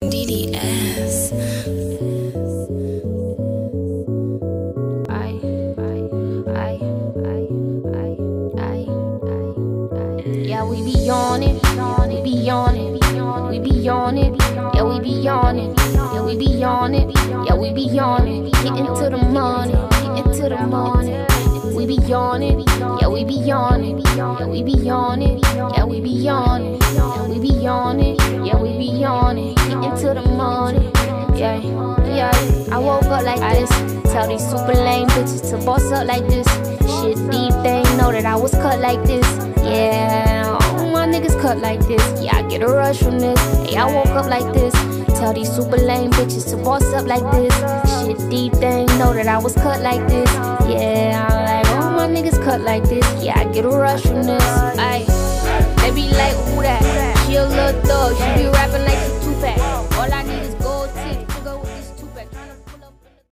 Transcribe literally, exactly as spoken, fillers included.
D D S. I, I, I, I, I, I, I. Yeah, we be on it, we be on it, we be on it. Yeah, we be on it, yeah, we be on it, yeah, we be on it. Getting to the money, getting to the money. We be on it, yeah, we be on it, yeah, we be on it, yeah, we be on it, yeah, we be on it, yeah, we be on it. Getting to the money, yeah, yeah. I woke up like this, tell these super lame bitches to boss up like this. Shit deep, they ain't know that I was cut like this. Yeah, all my niggas cut like this. Yeah, I get a rush from this. Hey, I woke up like this. Tell these super lame bitches to boss up like this. Shit deep, they ain't know that I was cut like this. Yeah, I'm like, all my niggas cut like this. Yeah, I get a rush from this. Ay, they be like, who that? She a little thug, she be rapping like